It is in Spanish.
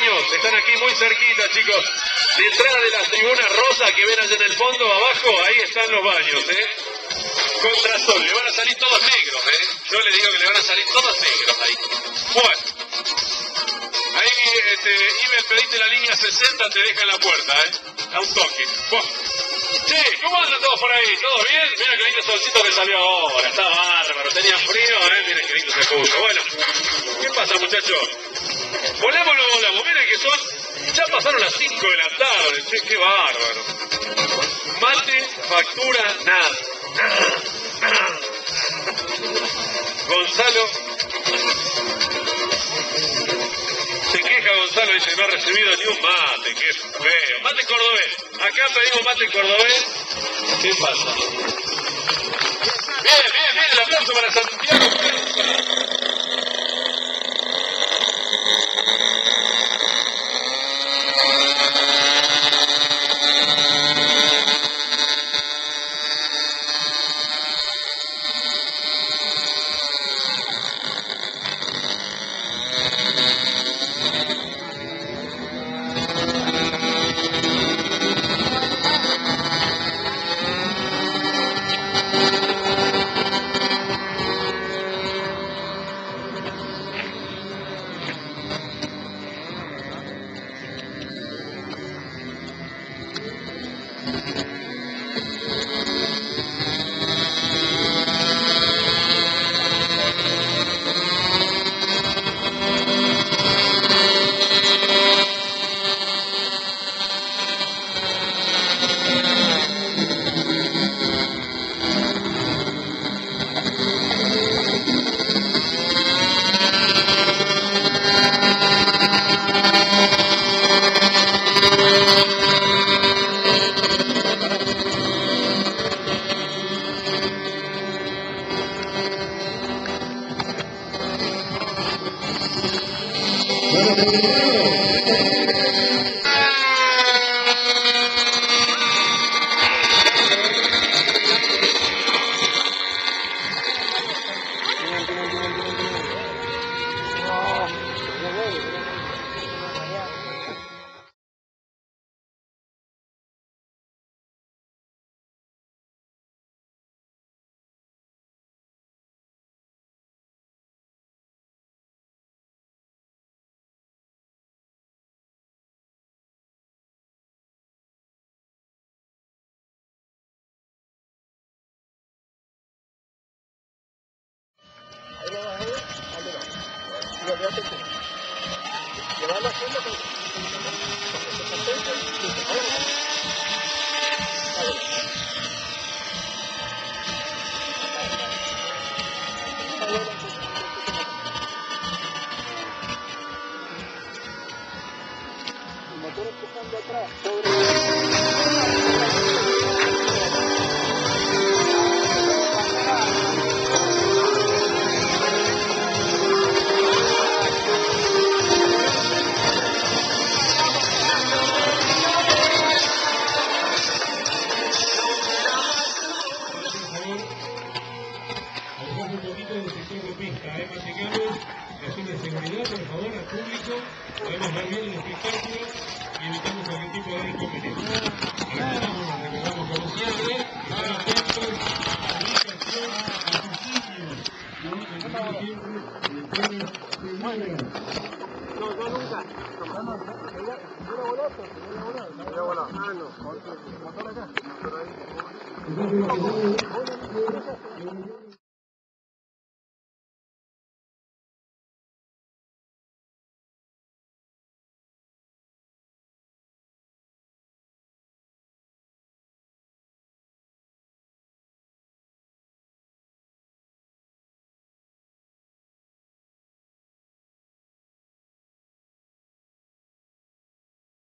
baños están aquí muy cerquita, chicos. Detrás de las tribunas rosas que ven allá en el fondo, abajo, ahí están los baños, Contrasol, le van a salir todos negros, Yo le digo que le van a salir todos negros ahí. Bueno. Ahí, Ibel, pediste la línea 60, te deja en la puerta, A un toque. Bueno. Che, ¿cómo andan todos por ahí? ¿Todo bien? Mira qué lindo solcito que salió ahora. Está bárbaro. Tenía frío, Mira qué lindo se puso. Bueno, ¿qué pasa, muchachos? Volamos, no volamos. Miren que son... Ya pasaron las 5 de la tarde. Che, qué bárbaro. Mate, factura, nada. Gonzalo... Se queja Gonzalo, dice, no ha recibido ni un mate, qué feo. Mate cordobés. Acá pedimos mate cordobés. ¿Qué pasa? Bien, bien, bien, el aplauso para Santiago. No, nunca.